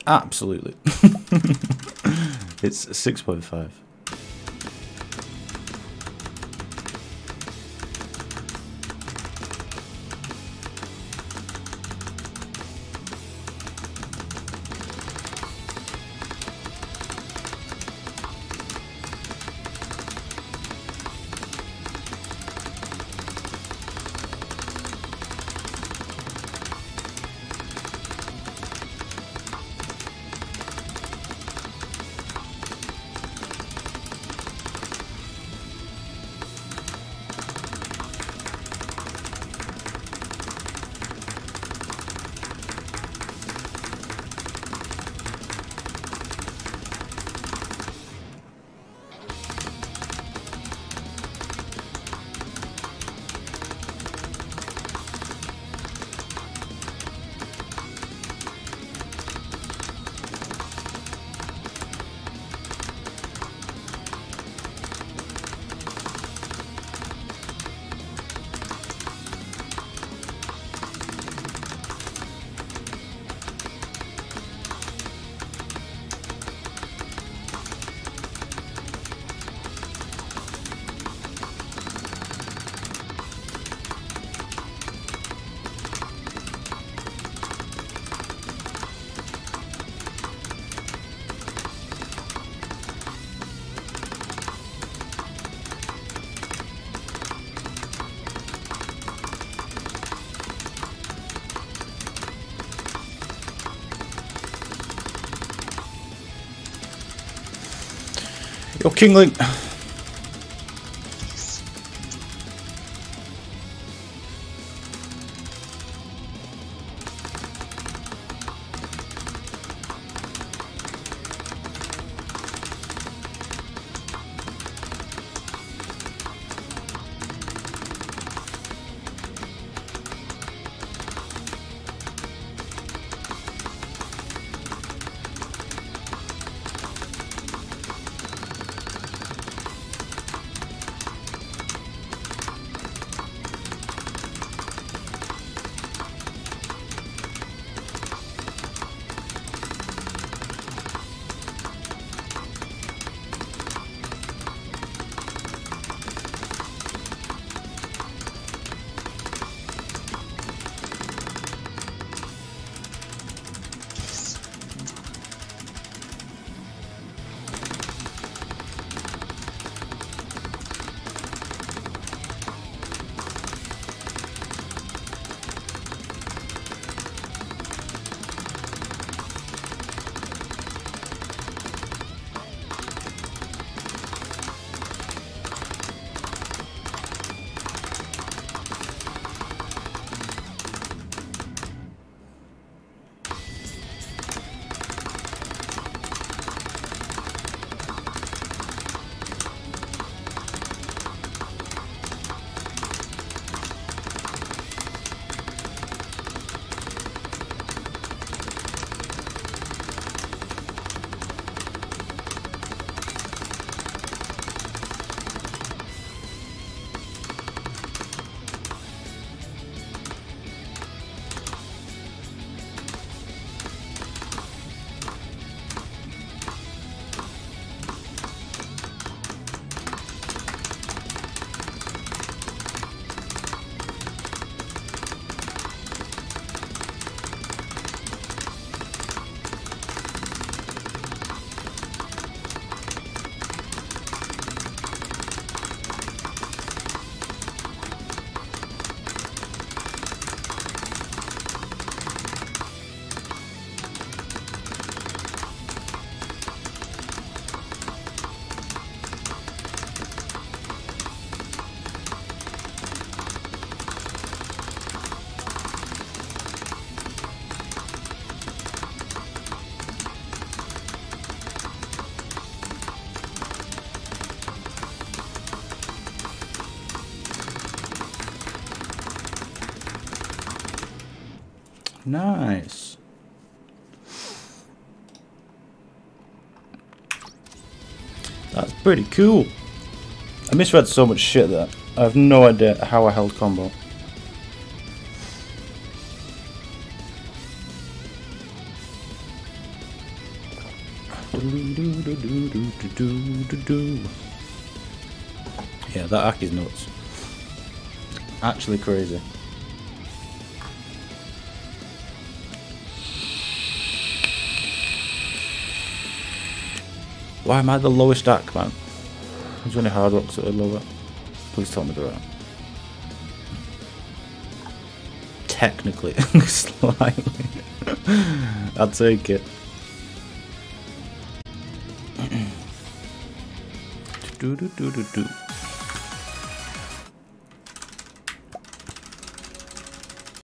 Absolutely. It's 6.5. Yo, Kingling. Nice. That's pretty cool. I misread so much shit that I have no idea how I held combo. Yeah, that hack is nuts. Actually crazy. Why am I the lowest hack, man? Is there any hard rocks that are lower? Please tell me they're right. Technically, slightly. I'll take it. Do do do do do.